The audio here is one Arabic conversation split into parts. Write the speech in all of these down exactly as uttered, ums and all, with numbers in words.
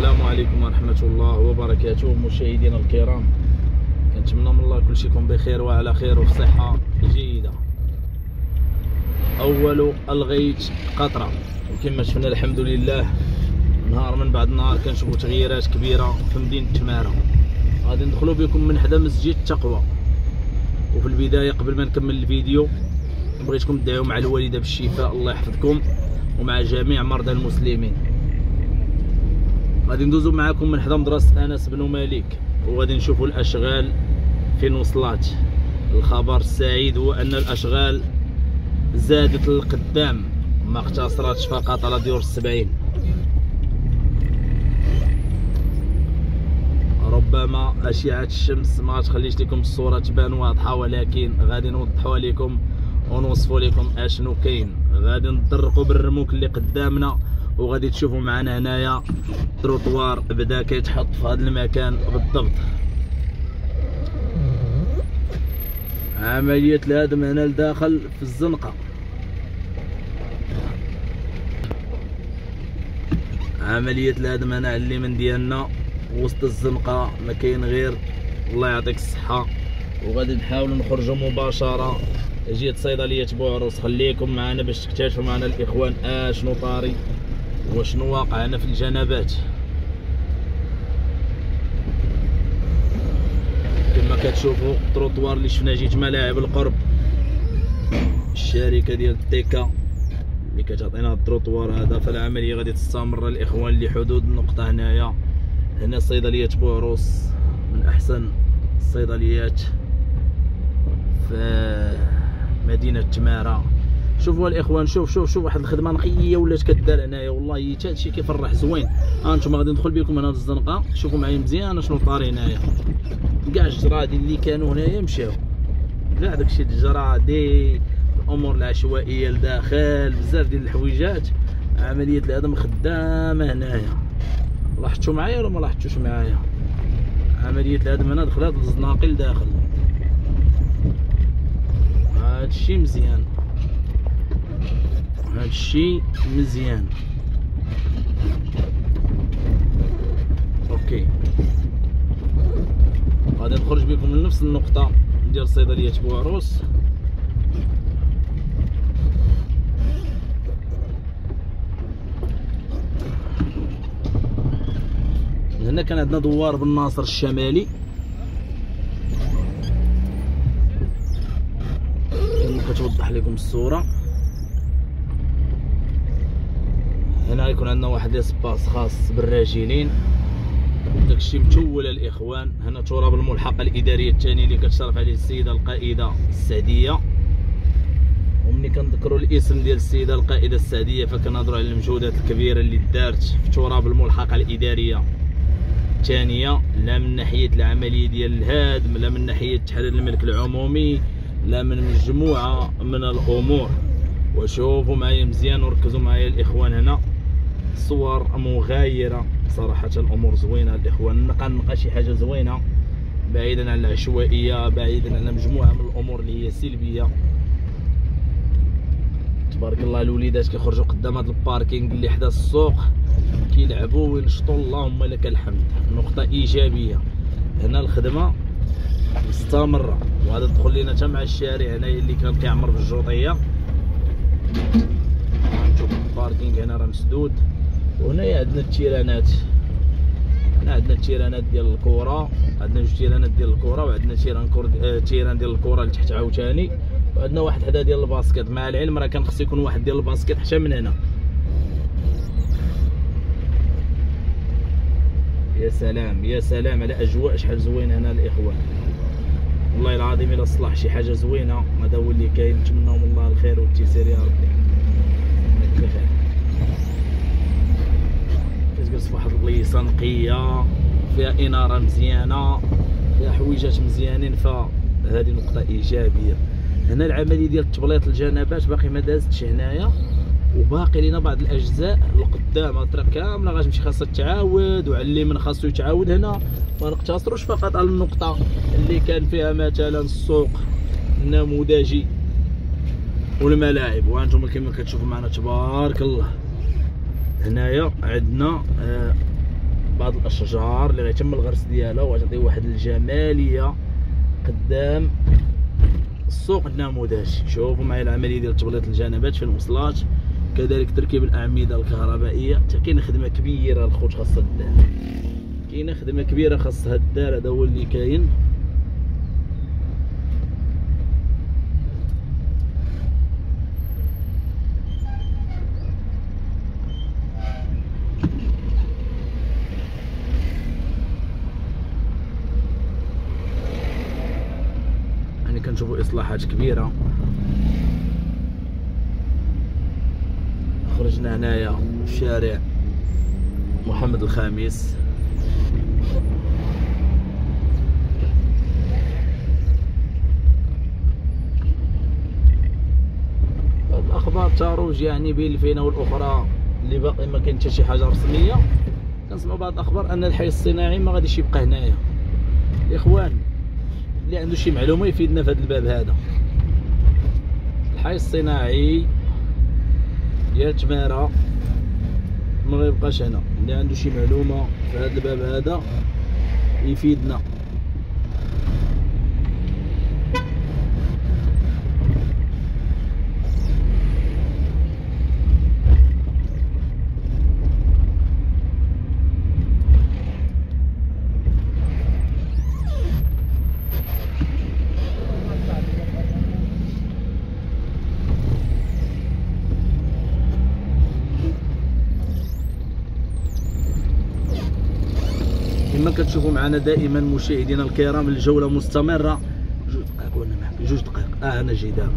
السلام عليكم ورحمة الله وبركاته. مشاهدينا الكرام، كنتمنى من الله كلشي يكون بخير وعلى خير وفي صحة جيدة. أول الغيت قطرة، وكما شفنا الحمد لله نهار من بعد نهار كنشوفوا تغييرات كبيرة في مدينة تمارة. غادي ندخلوا بكم من حدا مسجد التقوى. وفي البداية قبل ما نكمل الفيديو بغيتكم تدعيو مع الوالدة بالشفاء، الله يحفظكم، ومع جميع مرضى المسلمين. غادي ندوزو معكم من حدا مدرسة أنس بن مالك، وغادي نشوفوا الأشغال فين وصلات. الخبر السعيد هو أن الأشغال زادت للقدام، ما اقتصرتش فقط على ديور السبعين. ربما أشعة الشمس ما تخليش لكم الصورة تبان واضحة، ولكن غادي نوضحوها لكم ونوصفوا لكم اشنو كاين. غادي نطرقوا بالرموك اللي قدامنا، وغادي تشوفوا معنا هنايا تروطوار بدا كيتحط في هذا المكان بالضبط. عملية الهدم هنا لداخل في الزنقة، عملية الهدم هنا على اليمين ديالنا وسط الزنقة، ما كاين غير الله يعطيك الصحة. وغادي نحاولوا نخرجوا مباشرة جهة صيدلية بوعروس. خليكم معنا باش تكتشفوا معنا الإخوان اشنو طاري وشنو واقع هنا في الجنبات. كما كتشوفوا التروطوار اللي شفنا جيت ملاعب القرب، الشركة ديال التيكا اللي كتعطينا التروطوار هذا. فالعملية غادي تستمر الإخوان لحدود النقطة هنايا. هنا صيدلية بوعروس من أحسن الصيدليات في مدينة تمارة. شوفوا الاخوان، شوف شوف شوف واحد الخدمه نقيه ولات كدار هنايا، والله حتى هادشي كيفرح زوين. ها انتم غادي ندخل بكم هنا للزنقه، شوفوا معايا مزيان شنو طاري هنايا. كاع الجرادي اللي كانوا هنايا مشاو، كاع داكشي الجرادي، الامور العشوائيه لداخل، بزاف ديال الحويجات. عمليه الهدم خدامه هنايا. لاحظتوا معايا ولا ما لاحظتوش معايا؟ عمليه الهدم هنا دخلات الزناقي لداخل. هادشي مزيان، هادشي مزيان. اوكي، غادي نخرج بكم من نفس النقطة ديال صيدلية بوعروس. هنا كان عندنا دوار بن ناصر الشمالي، كتوضح لكم الصورة. هنا يكون عندنا واحد ليسباس خاص بالراجلين، داكشي متول الاخوان. هنا تراب الملحقة الإدارية الثاني اللي كتشرف عليه السيدة القائدة السعدية. ومني كنذكروا الاسم ديال السيدة القائدة السعدية فكنهضروا على المجهودات الكبيرة اللي دارت في تراب الملحقة الإدارية الثانية، لا من ناحية العملية ديال الهدم، لا من ناحية تحرير الملك العمومي، لا من مجموعة من الأمور. وشوفوا معايا مزيان وركزوا معايا الإخوان، هنا صور مغايرة صراحة، الأمور زوينة الإخوان. نبقى نلقى شي حاجة زوينة بعيدا عن العشوائية، بعيدا عن مجموعة من الأمور اللي هي سلبية. تبارك الله الوليدات كيخرجوا قدام هذا الباركينغ اللي حدا السوق كيلعبوا وينشطوا، اللهم لك الحمد، نقطة إيجابية. هنا الخدمة مستمرة، وهذا دخل لينا حتى مع الشارع هنايا اللي كان كيعمر بالجوطية. نشوف الباركينغ هنا راه مسدود. وهنايا عندنا التيرانات، هنا عندنا التيرانات ديال الكرة، عندنا جوج تيرانات ديال الكرة، وعندنا تيران كور تيران ديال الكرة لتحت عاوتاني، وعندنا واحد حدا ديال الباسكت. مع العلم راه كان خص يكون واحد ديال الباسكت حتى من هنا. يا سلام يا سلام على اجواء شحال زوين هنا الاخوان، والله العظيم الا صلح شي حاجه زوينه هذا هو اللي كاين. نتمناو من الله الخير والتيسير يا ربي. بخير كتجلس في واحد البليصه نقيه فيها اناره مزيانه، فيها حويجات مزيانين، فهذه نقطه ايجابيه. هنا العمليه ديال تبليط الجنبات باقي ما دازتش هنايا، وباقي لينا بعض الاجزاء القدام. الطريق كامله غتمشي خاصها تتعاود، وعلى اليمين خاصو يتعاود. هنا ما نقتصروش فقط على النقطه اللي كان فيها مثلا السوق النموذجي والملاعب. وانتم كما كتشوفوا معنا تبارك الله هنايا عندنا بعض الاشجار اللي غيتم الغرس ديالها وغتعطي واحد الجماليه قدام السوق النموذجي. شوفوا معايا العمليه ديال تبليط الجنبات في الموصلات، كذلك تركيب الاعمده الكهربائيه. حتى كاينه خدمه كبيره الخوت خاصها الدار، كاينه خدمه كبيره خاصها الدار، هذا هو اللي كاين. يعني كنشوفوا اصلاحات كبيره. خرجنا هنايا في شارع محمد الخامس. هاد الاخبار تروج يعني بين الفينه والاخرى اللي باقي ما كاين حتى شي حاجه رسميه. كنسمعوا بعض الاخبار ان الحي الصناعي ما غاديش يبقى هنايا. الاخوان اللي عنده شي معلومه يفيدنا في هذا الباب هذا. الحي الصناعي ديال تماره ما غيبقاش هنا. اللي عنده شي معلومه في هذا الباب هذا يفيدنا. كما كتشوفوا معنا دائما مشاهدينا الكرام، الجوله مستمره. جوج دقائق وانا معك، جوج دقائق. اه انا جاي دابا.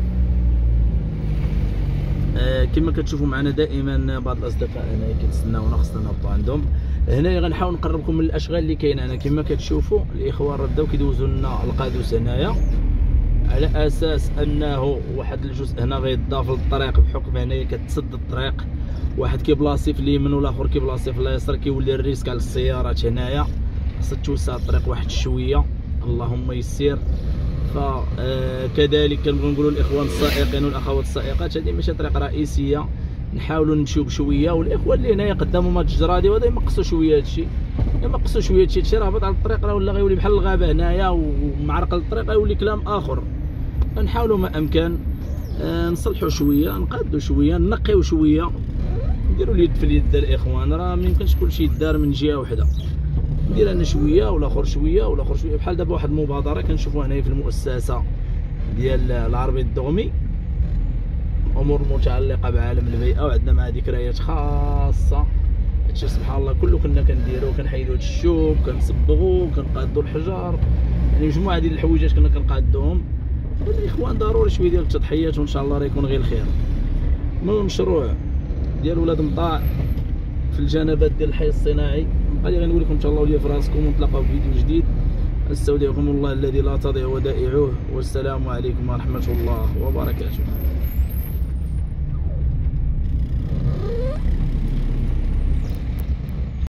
آه كما كتشوفوا معنا دائما بعض الاصدقاء هنا كيتسناونا خصنا نهبطوا عندهم. هنايا غنحاول نقربكم من الاشغال اللي كاينه هنا. كما كتشوفوا الاخوان رداو كيدوزوا لنا القادوس هنايا، على اساس انه واحد الجزء هنا غيضاف للطريق بحكم هنايا كتسد الطريق. واحد كيبلاصي في اليمين والاخر كيبلاصي في اليسار، كيولي الريسك على السيارات هنايا. خاصها توسع الطريق واحد شويه، اللهم يسير. فكذلك كنبغيو نقولوا للاخوان السائقين والاخوات السائقات هذه ماشي طريق رئيسيه، نحاولوا نمشيو بشويه. والاخوان اللي هنايا قدامهم هاد الجرادي وهذا يمقصوا شويه هادشي، يمقصوا شويه هادشي. هادشي راه هبط على الطريق راه ولا غيولي بحال الغابه هنايا ومعرقل الطريق، غيولي كلام اخر. نحاولوا ما امكن نصلحوا شويه، نقادوا شويه، نقيو شويه، نديروا اليد في اليد الاخوان. راه ما يمكنش كلشي يدار من جهه وحده. ندير انا شويه والاخر شويه والاخر شويه. بحال دابا واحد المبادره كنشوفوها هنايا في المؤسسه ديال العربي الدغمي، امور متعلقه بعالم البيئه، وعندنا معها ذكريات خاصه. هادشي سبحان الله كله كنا كنديرو، كنحيدو هاد الشوك، كنصبغو، كنقادو الحجر، يعني مجموعه ديال الحويجات كنا كنقادوهم. الاخوان ضروري شويه ديال التضحيات وان شاء الله راه يكون غير الخير. المهم المشروع ديال ولاد مطاع في الجنبات ديال الحي الصناعي غادي غنوريكم ان شاء الله وليا في راسكم، ونتلاقاو في فيديو جديد. استودعكم الله الذي لا تضيع ودائعه، والسلام عليكم ورحمه الله وبركاته.